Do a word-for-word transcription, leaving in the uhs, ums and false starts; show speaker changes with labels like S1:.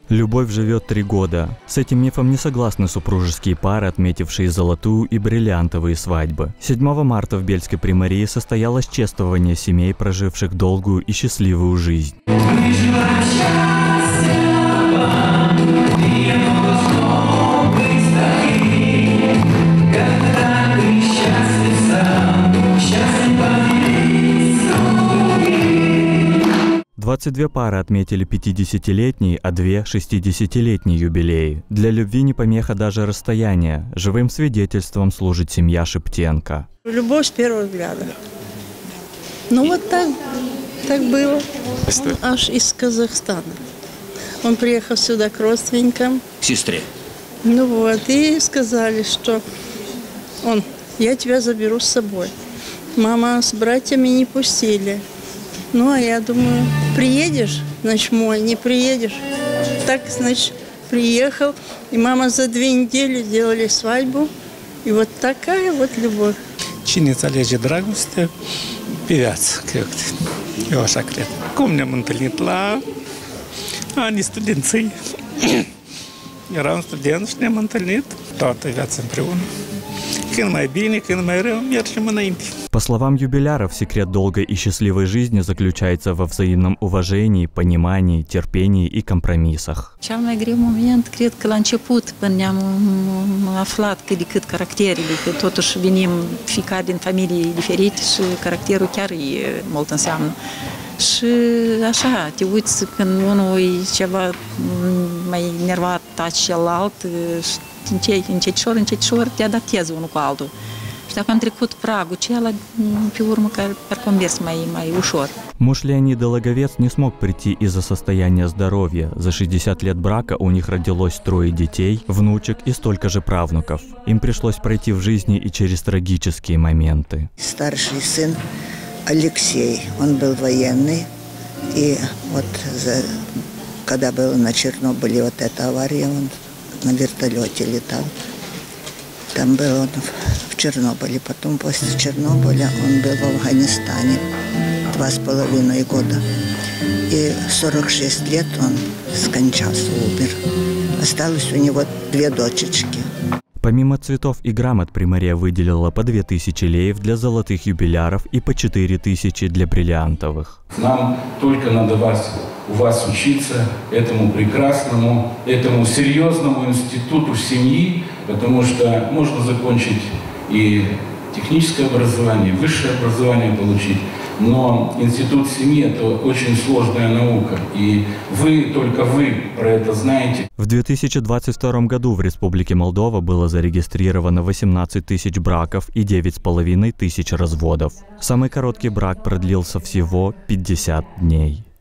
S1: Любовь живет три года. С этим мифом не согласны супружеские пары, отметившие золотую и бриллиантовые свадьбы. седьмого марта в Бельской Приморье состоялось чествование семей, проживших долгую и счастливую жизнь. двадцать две пары отметили пятидесятилетний, а две – шестидесятилетний юбилеи. Для любви не помеха даже расстояние. Живым свидетельством служит семья Шептенко.
S2: Любовь с первого взгляда. Ну вот так, так было. Он аж из Казахстана. Он приехал сюда к родственникам.
S3: К сестре.
S2: Ну вот, и сказали, что он, я тебя заберу с собой. Мама с братьями не пустили. Ну, а я думаю, приедешь, значит, мой, не приедешь. Так, значит, приехал, и мама за две недели сделали свадьбу. И вот такая вот любовь.
S4: Cine alege dragoste pe viață, cred. Eu așa cred. Cum ne-am întâlnit la anii studenței. Eram student și ne-am întâlnit toată viața împreună. Când mai bine, când mai rău, mergem înainte.
S1: По словам юбиляров, секрет долгой и счастливой жизни заключается во взаимном уважении, понимании, терпении и компромиссах.
S5: Cel mai greu moment, cred că la început, până ne-am aflat cât de cât caracterele, că totuși venim fiecare din familii diferite și caracterul chiar e mult înseamnă. Și așa, te uiți când unul e ceva mai nervat ca celălalt, încetșor, încetșor te adaptezi unul cu altul. Și dacă am trecut pragul, celălalt, pe urmă, parcă am mers mai, mai ușor.
S1: Муж Леонида Логовец не смог прийти из-за состояния здоровья. За шестьдесят лет брака у них родилось трое детей, внучек и столько же правнуков. Им пришлось пройти в жизни и через трагические моменты.
S6: Старший сын Алексей, он был военный, и вот за, когда было на Чернобыле вот эта авария, он на вертолете летал. Там был он в Чернобыле, потом после Чернобыля он был в Афганистане два с половиной года. И сорок шесть лет он скончался, умер. Осталось у него две дочечки.
S1: Помимо цветов и грамот Приморье выделила по две тысячи леев для золотых юбиляров и по четыре тысячи для бриллиантовых.
S7: Нам только надо вас, у вас учиться этому прекрасному, этому серьезному институту семьи, потому что можно закончить и техническое образование, высшее образование получить, но институт семьи – это очень сложная наука, и вы, только вы про это знаете.
S1: В две тысячи двадцать втором году в Республике Молдова было зарегистрировано восемнадцать тысяч браков и девять с половиной тысяч разводов. Самый короткий брак продлился всего пятьдесят дней.